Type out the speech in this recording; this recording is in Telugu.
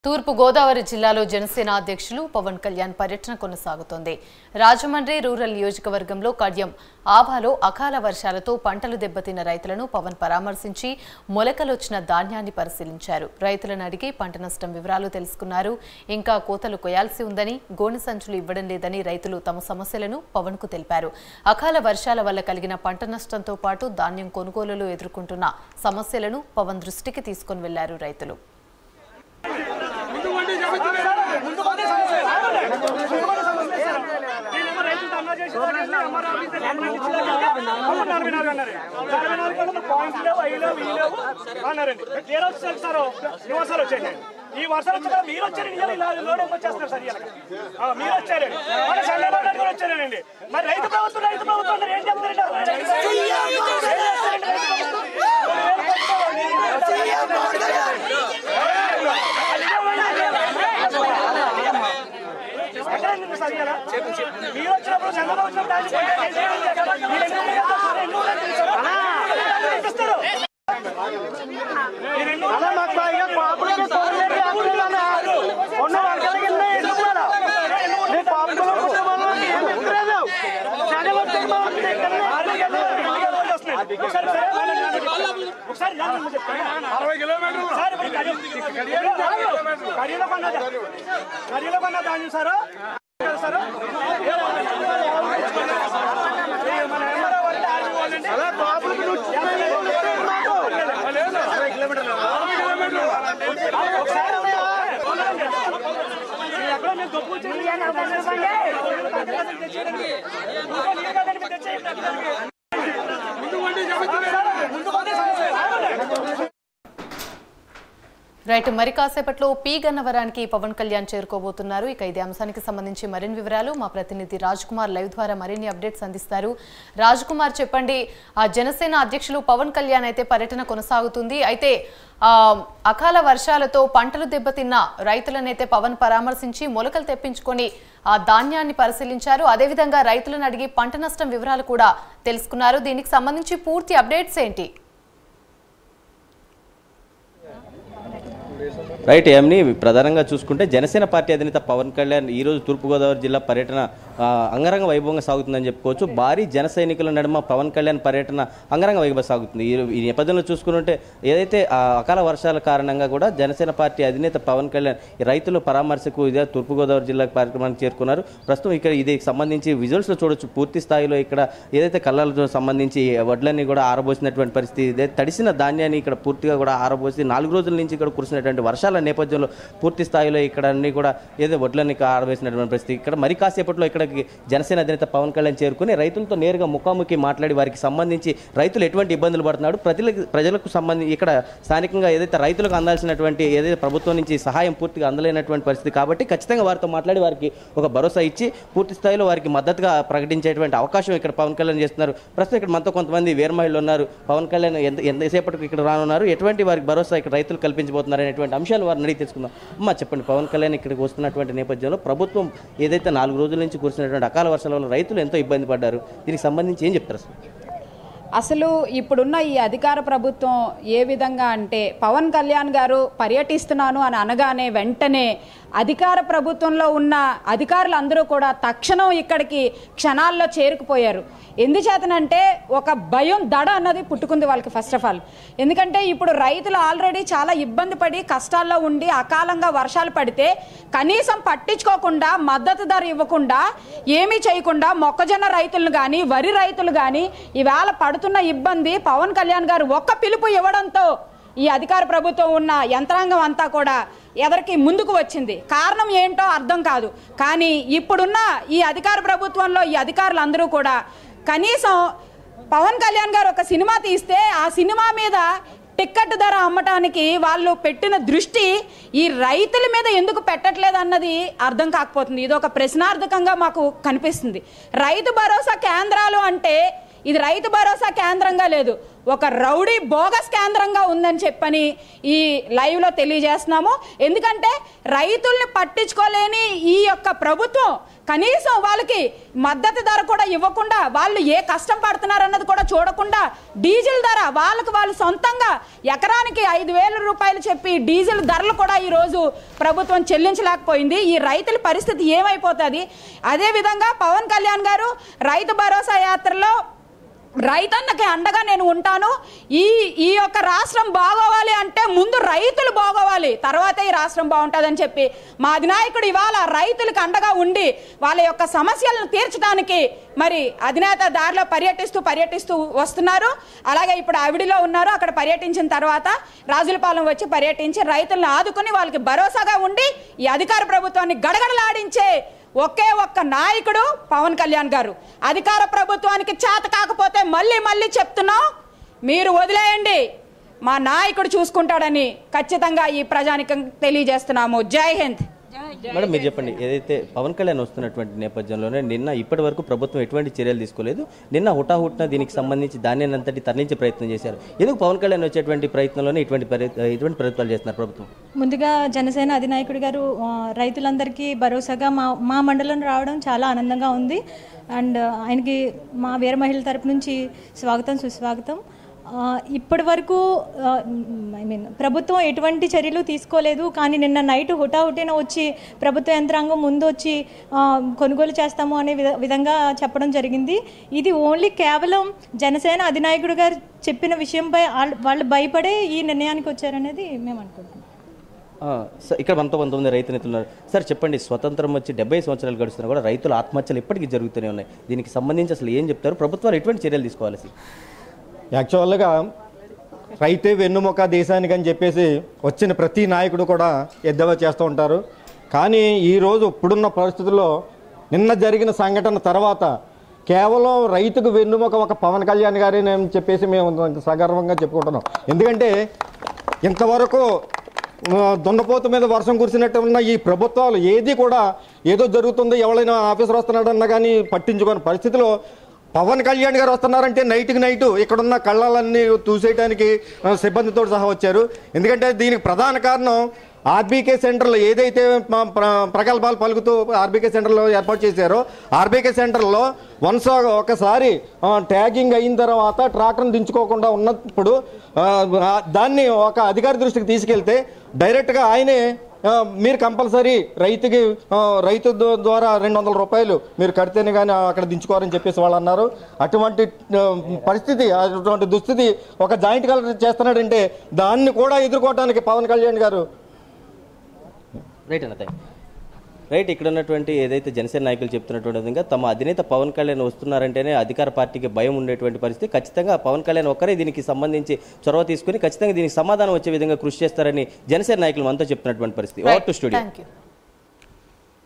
తూర్పు గోదావరి జిల్లాలో జనసేన అధ్యక్షులు పవన్ కళ్యాణ్ పర్యటన కొనసాగుతోంది. రాజమండ్రి రూరల్ నియోజకవర్గంలో కడ్యం ఆవాలో అకాల వర్షాలతో పంటలు దెబ్బతిన్న రైతులను పవన్ పరామర్శించి మొలకలొచ్చిన ధాన్యాన్ని పరిశీలించారు. రైతులను అడిగి పంట నష్టం వివరాలు తెలుసుకున్నారు. ఇంకా కోతలు కొయాల్సి ఉందని, గోనె సంచులు ఇవ్వడం లేదని రైతులు తమ సమస్యలను పవన్ కు తెలిపారు. అకాల వర్షాల వల్ల కలిగిన పంట నష్టంతో పాటు ధాన్యం కొనుగోలులో ఎదుర్కొంటున్న సమస్యలను పవన్ దృష్టికి తీసుకుని వెళ్లారు రైతులు. ఈ వర్షాలు వచ్చాక మీరు వచ్చారు, లోడ్ వచ్చేస్తున్నారు సార్. మీరు వచ్చారండి, వచ్చారండి. మరి రైతు ప్రభుత్వం ఏం చెప్తారండి? మీరు వచ్చినప్పుడు చంద్రబాబు ఒకసారి 60 కిలోమీటర్లు కడిలో కొన్న ధాన్యం సార్. రైట్, మరి కాసేపట్లో పి గన్నవరానికి పవన్ కళ్యాణ్ చేరుకోబోతున్నారు. ఇక ఇదే అంశానికి సంబంధించి మరిన్ని వివరాలు మా ప్రతినిధి రాజ్ కుమార్ లైవ్ ద్వారా మరిన్ని అప్డేట్స్ అందిస్తారు. రాజ్ కుమార్, చెప్పండి. జనసేన అధ్యక్షులు పవన్ కళ్యాణ్ అయితే పర్యటన కొనసాగుతుంది. అయితే అకాల వర్షాలతో పంటలు దెబ్బతిన్న రైతులనైతే పవన్ పరామర్శించి మొలకలు తెప్పించుకొని ఆ ధాన్యాన్ని పరిశీలించారు. అదేవిధంగా రైతులను అడిగి పంట నష్టం వివరాలు కూడా తెలుసుకున్నారు. దీనికి సంబంధించి పూర్తి అప్డేట్స్ ఏంటి? రైట్, ఏమని ప్రధానంగా చూసుకుంటే జనసేన పార్టీ అధినేత పవన్ కళ్యాణ్ ఈరోజు తూర్పుగోదావరి జిల్లా పర్యటన అంగరంగ వైభవంగా సాగుతుందని చెప్పుకోవచ్చు. భారీ జన సైనికుల నడుమ పవన్ కళ్యాణ్ పర్యటన అంగరంగ వైభవంగా సాగుతుంది. ఈ నేపథ్యంలో చూసుకుంటే ఏదైతే అకాల వర్షాల కారణంగా కూడా జనసేన పార్టీ అధినేత పవన్ కళ్యాణ్ రైతుల పరామర్శకు ఇదే తూర్పుగోదావరి జిల్లా కార్యక్రమానికి చేరుకున్నారు. ప్రస్తుతం ఇక్కడ దీనికి సంబంధించి విజువల్స్లో చూడొచ్చు. పూర్తి స్థాయిలో ఇక్కడ ఏదైతే కళ్ళతో సంబంధించి వడ్లన్నీ కూడా ఆరబోసినటువంటి పరిస్థితి, తడిసిన ధాన్యాన్ని ఇక్కడ పూర్తిగా కూడా ఆరబోసి 4 రోజుల నుంచి ఇక్కడ కురిసినటువంటి వర్షాల నేపథ్యంలో పూర్తి స్థాయిలో ఇక్కడ అన్ని కూడా ఏదో వడ్లన్నీ ఆరవేసినటువంటి పరిస్థితి. ఇక్కడ మరి కాసేపట్లో ఇక్కడికి జనసేన అధినేత పవన్ కళ్యాణ్ చేరుకుని రైతులతో నేరుగా ముఖాముఖి మాట్లాడి వారికి సంబంధించి రైతులు ఎటువంటి ఇబ్బందులు పడుతున్నాడు, ప్రజలకు సంబంధించి ఇక్కడ స్థానికంగా ఏదైతే రైతులకు అందాల్సినటువంటి ఏదైతే ప్రభుత్వం నుంచి సహాయం పూర్తిగా అందలేనటువంటి పరిస్థితి కాబట్టి ఖచ్చితంగా వారితో మాట్లాడి వారికి ఒక భరోసా ఇచ్చి పూర్తి స్థాయిలో వారికి మద్దతుగా ప్రకటించేటువంటి అవకాశం ఇక్కడ పవన్ కళ్యాణ్ చేస్తున్నారు. ప్రస్తుతం ఇక్కడ మనతో కొంతమంది వీర మహిళలు ఉన్నారు. పవన్ కళ్యాణ్ ఎంతసేపటికి ఇక్కడ రానున్నారు, ఎటువంటి వారికి భరోసా ఇక్కడ రైతులు కల్పించబోతున్నారు అనేటువంటి అంశాలు వారిని అడిగి తెలుసుకుందాం. అమ్మ, చెప్పండి, పవన్ కళ్యాణ్ ఇక్కడికి వస్తున్నటువంటి నేపథ్యంలో ప్రభుత్వం ఏదైతే 4 రోజుల నుంచి కురిసినటువంటి అకాల వర్షాల వల్ల రైతులు ఎంతో ఇబ్బంది పడ్డారు, దీనికి సంబంధించి ఏం చెప్తారు? అసలు ఇప్పుడున్న ఈ అధికార ప్రభుత్వం ఏ విధంగా అంటే పవన్ కళ్యాణ్ గారు పర్యటిస్తున్నాను అని అనగానే వెంటనే అధికార ప్రభుత్వంలో ఉన్న అధికారులందరూ కూడా తక్షణం ఇక్కడికి క్షణాల్లో చేరుకుపోయారు. ఎందుచేతనంటే ఒక భయం దడ అన్నది పుట్టుకుంది వాళ్ళకి. ఫస్ట్ ఆఫ్ ఆల్ ఎందుకంటే ఇప్పుడు రైతులు ఆల్రెడీ చాలా ఇబ్బంది పడి కష్టాల్లో ఉండి అకాలంగా వర్షాలు పడితే కనీసం పట్టించుకోకుండా మద్దతు ధర ఇవ్వకుండా ఏమీ చేయకుండా మొక్కజొన్న రైతులను కానీ వరి రైతులు కానీ ఈవేళ పడుతున్న ఇబ్బంది పవన్ కళ్యాణ్ గారు ఒక్క పిలుపు ఇవ్వడంతో ఈ అధికార ప్రభుత్వం ఉన్న యంత్రాంగం అంతా కూడా ఎదరికి ముందుకు వచ్చింది. కారణం ఏంటో అర్థం కాదు. కానీ ఇప్పుడున్న ఈ అధికార ప్రభుత్వంలో ఈ అధికారులందరూ కూడా కనీసం పవన్ కళ్యాణ్ గారు ఒక సినిమా తీస్తే ఆ సినిమా మీద టికెట్ ధర అమ్మటానికి వాళ్ళు పెట్టిన దృష్టి ఈ రైతుల మీద ఎందుకు పెట్టట్లేదు అన్నది అర్థం కాకపోతుంది. ఇది ఒక ప్రశ్నార్థకంగా మాకు కనిపిస్తుంది. రైతు భరోసా కేంద్రాలు అంటే ఇది రైతు భరోసా కేంద్రంగా లేదు, ఒక రౌడీ బోగస్ కేంద్రంగా ఉందని చెప్పని ఈ లైవ్లో తెలియజేస్తున్నాము. ఎందుకంటే రైతుల్ని పట్టించుకోలేని ఈ యొక్క ప్రభుత్వం కనీసం వాళ్ళకి మద్దతు ధర కూడా ఇవ్వకుండా, వాళ్ళు ఏ కష్టం పడుతున్నారన్నది కూడా చూడకుండా డీజిల్ ధర వాళ్ళు సొంతంగా ఎకరానికి 5,000 రూపాయలు చెప్పి డీజిల్ ధరలు కూడా ఈరోజు ప్రభుత్వం చెల్లించలేకపోయింది. ఈ రైతుల పరిస్థితి ఏమైపోతుంది? అదేవిధంగా పవన్ కళ్యాణ్ గారు రైతు భరోసా యాత్రలో రైతన్నకి అండగా నేను ఉంటాను, ఈ యొక్క రాష్ట్రం బాగోవాలి అంటే ముందు రైతులు బాగోవాలి, తర్వాతే ఈ రాష్ట్రం బాగుంటుందని చెప్పి మా అధినాయకుడు ఇవాళ రైతులకు అండగా ఉండి వాళ్ళ యొక్క సమస్యలను తీర్చడానికి మరి అధినేత దారిలో పర్యటిస్తూ వస్తున్నారు. అలాగే ఇప్పుడు అవిడిలో ఉన్నారు. అక్కడ పర్యటించిన తర్వాత రాజులపాలెం వచ్చి పర్యటించి రైతులను ఆదుకుని వాళ్ళకి భరోసాగా ఉండి ఈ అధికార ప్రభుత్వాన్ని గడగడలాడించే ఒకే ఒక్క నాయకుడు పవన్ కళ్యాణ్ గారు. అధికార ప్రభుత్వానికి చేత కాకపోతే మళ్ళీ చెప్తున్నాం, మీరు వదిలేయండి, మా నాయకుడు చూసుకుంటాడని ఖచ్చితంగా ఈ ప్రజానికం తెలియజేస్తున్నాము. జై హింద్. మేడం, మీరు చెప్పండి, ఏదైతే పవన్ కళ్యాణ్ వస్తున్నటువంటి నేపథ్యంలోనే నిన్న ఇప్పటి వరకు ప్రభుత్వం ఎటువంటి చర్యలు తీసుకోలేదు. నిన్న హుటాహుట్న దీనికి సంబంధించి ధాన్యాన్ని అంతటి తరలించే ప్రయత్నం చేశారు. ఎందుకు పవన్ కళ్యాణ్ వచ్చేటువంటి ప్రయత్నంలోనే ఇటువంటి ప్రయత్నాలు చేస్తున్నారు ప్రభుత్వం? ముందుగా జనసేన అధినాయకుడి గారు రైతులందరికీ భరోసాగా మా మండలం రావడం చాలా ఆనందంగా ఉంది. అండ్ ఆయనకి మా వీర మహిళల తరపు నుంచి స్వాగతం సుస్వాగతం. ఇప్పటి వరకు ప్రభుత్వం ఎటువంటి చర్యలు తీసుకోలేదు. కానీ నిన్న నైట్ హుటాహుటిన వచ్చి ప్రభుత్వ యంత్రాంగం ముందు వచ్చి కొనుగోలు చేస్తాము అనే విధంగా చెప్పడం జరిగింది. ఇది ఓన్లీ కేవలం జనసేన అధినాయకుడు గారు చెప్పిన విషయంపై వాళ్ళు భయపడే ఈ నిర్ణయానికి వచ్చారనేది మేము అనుకుంటున్నాం. ఇక్కడ మనతో కొంతమంది రైతు నేతలు ఉన్నారు. సార్ చెప్పండి, స్వతంత్రం వచ్చి 70 సంవత్సరాలు గడుస్తున్నా కూడా రైతుల ఆత్మహత్యలు ఇప్పటికీ జరుగుతూనే ఉన్నాయి. దీనికి సంబంధించి అసలు ఏం చెప్తారు? ప్రభుత్వాలు ఎటువంటి చర్యలు తీసుకోవాలి? యాక్చువల్గా రైతే వెన్నుముక దేశానికి అని చెప్పేసి వచ్చిన ప్రతి నాయకుడు కూడా ఎద్దేవా చేస్తూ ఉంటారు. కానీ ఈరోజు ఇప్పుడున్న పరిస్థితుల్లో నిన్న జరిగిన సంఘటన తర్వాత కేవలం రైతుకు వెన్నుముక ఒక పవన్ కళ్యాణ్ గారేనని చెప్పేసి మేము సగర్వంగా చెప్పుకుంటున్నాం. ఎందుకంటే ఇంతవరకు దున్నపోతు మీద వర్షం కురిసినట్టు ఉన్న ఈ ప్రభుత్వాలు ఏది కూడా ఏదో జరుగుతుంది, ఎవరైనా ఆఫీసర్ వస్తున్నాడన్నా కానీ పట్టించుకోని పరిస్థితిలో పవన్ కళ్యాణ్ గారు వస్తున్నారంటే నైట్కి నైటు ఇక్కడున్న కళ్ళాలన్నీ చూసేయడానికి సిబ్బందితో సహా వచ్చారు. ఎందుకంటే దీనికి ప్రధాన కారణం ఆర్బీకే సెంటర్లో ఏదైతే ప్రగల్భాలు పలుకుతూ ఆర్బీకే సెంటర్లో ఏర్పాటు చేశారో, ఆర్బీకే సెంటర్లో ఒకసారి ట్యాగింగ్ అయిన తర్వాత ట్రాక్టర్ని దించుకోకుండా ఉన్నప్పుడు దాన్ని ఒక అధికారి దృష్టికి తీసుకెళ్తే డైరెక్ట్గా ఆయనే మీరు కంపల్సరీ రైతు ద్వారా 200 రూపాయలు మీరు కడితేనే కానీ అక్కడ దించుకోవాలని చెప్పేసి వాళ్ళు అన్నారు. అటువంటి పరిస్థితి, అటువంటి దుస్థితి ఒక జాయింట్ కలెక్టర్ చేస్తున్నాడంటే దాన్ని కూడా ఎదుర్కోవడానికి పవన్ కళ్యాణ్ గారు రైట్. ఇక్కడ ఉన్నటువంటి ఏదైతే జనసేన నాయకులు చెప్తున్నటువంటి విధంగా తమ అధినేత పవన్ కళ్యాణ్ వస్తున్నారంటేనే అధికార పార్టీకి భయం ఉండేటువంటి పరిస్థితి. ఖచ్చితంగా పవన్ కళ్యాణ్ ఒక్కరే దీనికి సంబంధించి చొరవ తీసుకుని ఖచ్చితంగా దీనికి సమాధానం వచ్చే విధంగా కృషి చేస్తారని జనసేన నాయకులు మనతో చెప్తున్నటువంటి పరిస్థితి. Over to studio.